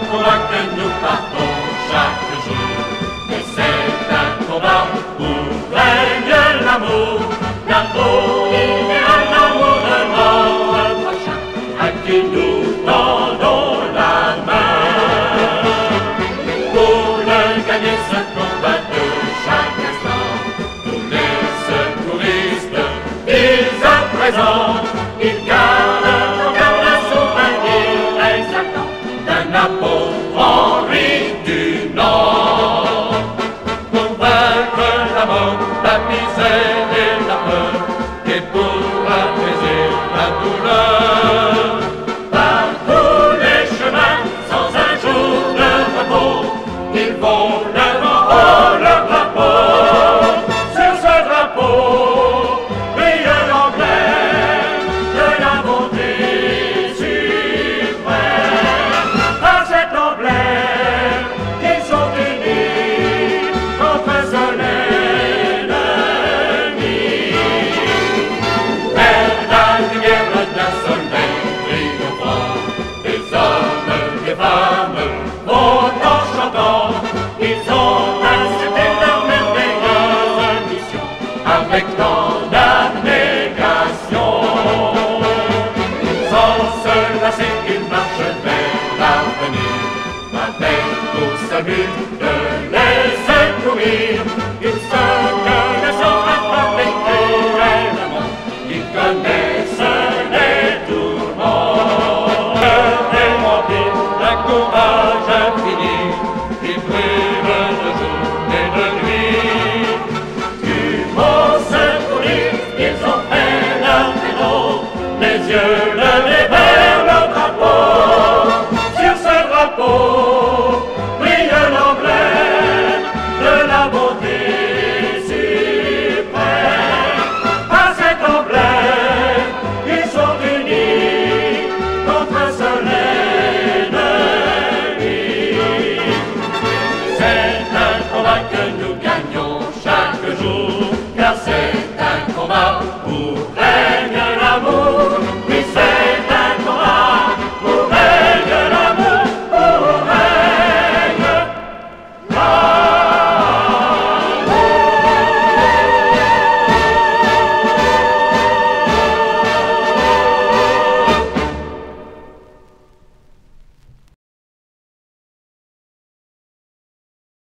combat que nous partons chaque jour. Mais c'est un combat où règne l'amour, l'idéal, l'amour de notre prochain, à qui nous tendons la main. Pour le gagner ce combat de chaque instant, tous les secouristes, ils à présent, ils gardent un souvenir exaltant d'un apôtre Henri du Nord. Pour vaincre la mort, la misère et la peur, et pour apaiser la douleur, par tous les chemins, sans un jour de repos, ils vont devant haut le drapeau. Sur ce drapeau brille l'emblème de la bonté suprême. Par cet emblème, ils sont unis contre son ennemi. Vers la lumière d'un soleil triomphant, les hommes, les femmes vont en chantant. Ils ont accepté leur merveilleuse mission avec tant d'abnégation. Sans se lasser, ils marchent vers l'avenir, avec pour seul but de les secourir. Ils se connaissent attrapés cruellement, ils connaissent les tourments. Cœur est rempli d'un courage infini, ils brûlent de jour et de nuit. Du mot secourir, ils ont fait leur vélo, les yeux levés vers le drapeau. Sur ce drapeau brille l'emblème de la bonté suprême. Par cet emblème, ils sont unis contre son ennemi. C'est un combat que nous gagnons chaque jour, car c'est un combat pour